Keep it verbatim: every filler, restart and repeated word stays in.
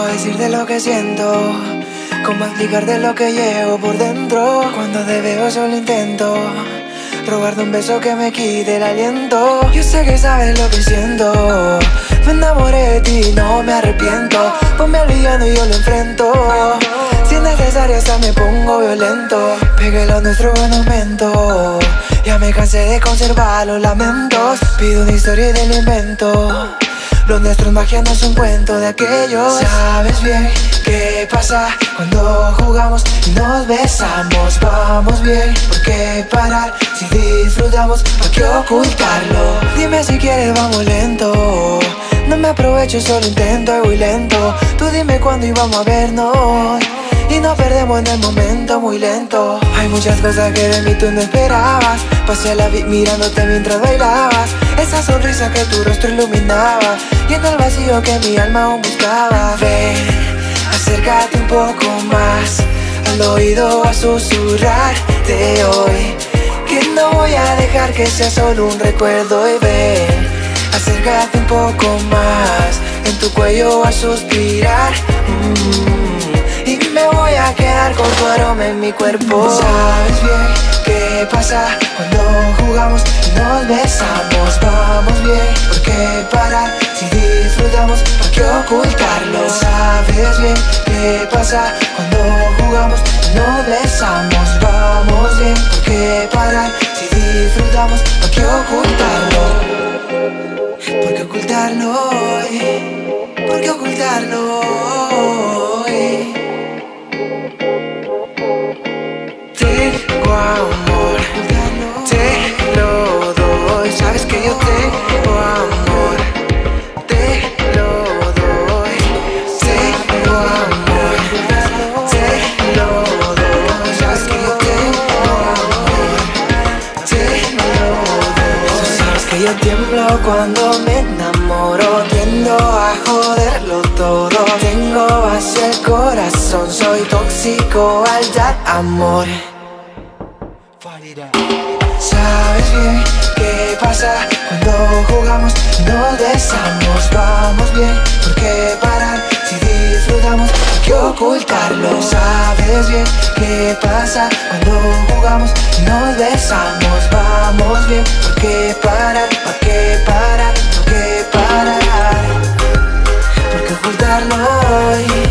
decirte lo que siento? ¿Cómo explicarte lo que llevo por dentro? Cuando te veo solo intento robarte un beso que me quite el aliento. Yo sé que sabes lo que siento. Me enamoré de ti y no me arrepiento. Ponme al villano y yo lo enfrento. Si es necesario hasta me pongo violento. Pegué lo nuestro buen momento. Ya me cansé de conservar los lamentos. Pido una historia y del invento. Lo nuestro es magia, no es un cuento de aquellos. Sabes bien qué pasa cuando jugamos y nos besamos. Vamos bien, ¿por qué parar? Si disfrutamos, ¿por qué ocultarlo? Dime si quieres, vamos lento. No me aprovecho, solo intento y voy lento. Tú dime cuándo íbamos a vernos y nos perdemos en el momento muy lento. Hay muchas cosas que de mí tú no esperabas. Pasé la vida mirándote mientras bailabas. Esa sonrisa que tu rostro iluminaba y en el vacío que mi alma aún buscaba. Ven, acércate un poco más, al oído a susurrarte hoy, que no voy a dejar que sea solo un recuerdo. Y ven, acércate un poco más, en tu cuello a suspirar. mm, Y me voy a quedar con tu aroma en mi cuerpo. Sabes bien qué pasa cuando jugamos y nos besamos. Vamos bien, ¿por qué parar? Si disfrutamos, ¿por qué ocultarlo? Sabes bien qué pasa cuando jugamos y nos besamos. Vamos bien, ¿por qué parar? Si disfrutamos, ¿por qué ocultarlo? ¿Por qué ocultarlo hoy? ¿Por qué ocultarlo hoy? Tengo amor, te lo doy. Sabes que yo tengo amor, te lo doy. Tengo amor, te lo doy. Sabes que yo tengo amor, te lo doy. Sabes que yo tiemblo cuando me enamoro. Tiendo a joderlo todo. Tengo hacia el corazón. Soy tóxico al dar amor. Sabes bien qué pasa cuando jugamos y nos besamos. Vamos bien, ¿por qué parar? Si disfrutamos, ¿por qué ocultarlo? Sabes bien qué pasa cuando jugamos y nos besamos. Vamos bien, ¿por qué parar? ¿Por qué parar? ¿Por qué parar? ¿Por qué ocultarlo hoy?